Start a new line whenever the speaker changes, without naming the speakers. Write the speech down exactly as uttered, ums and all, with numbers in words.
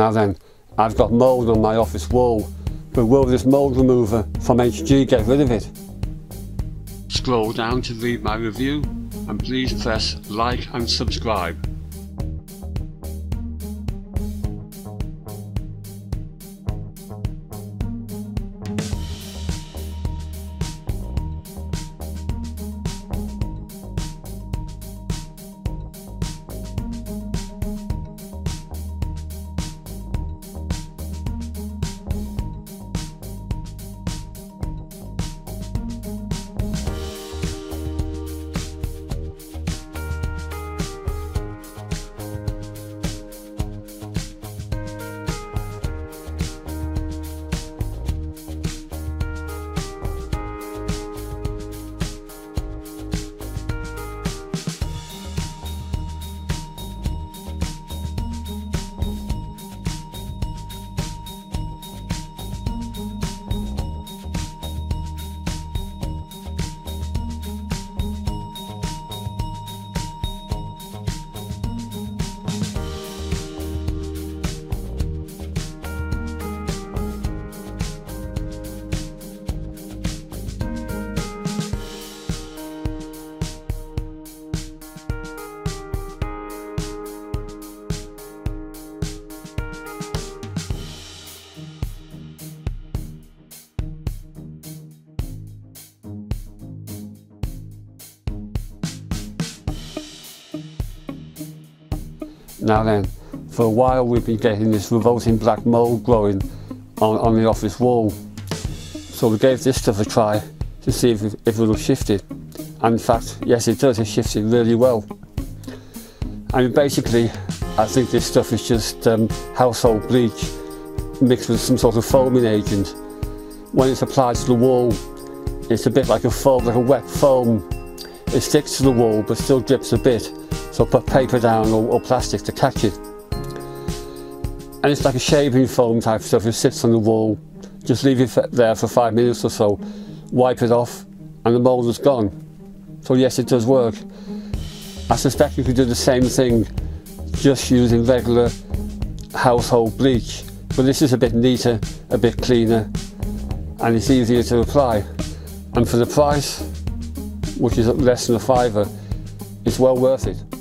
Now then, I've got mould on my office wall, but will this mould remover from H G get rid of it? Scroll down to read my review, and please press like and subscribe. Now then, for a while we've been getting this revolting black mould growing on, on the office wall. So we gave this stuff a try to see if, if it will shift it. And in fact, yes it does, it shifts it really well. I mean basically, I think this stuff is just um, household bleach mixed with some sort of foaming agent. When it's applied to the wall, it's a bit like a foam, like a wet foam. It sticks to the wall but still drips a bit. So put paper down or, or plastic to catch it. And it's like a shaving foam type stuff. It sits on the wall, just leave it there for five minutes or so, wipe it off and the mould is gone. So yes, it does work. I suspect you could do the same thing just using regular household bleach, but this is a bit neater, a bit cleaner, and it's easier to apply. And for the price, which is less than a fiver, it's well worth it.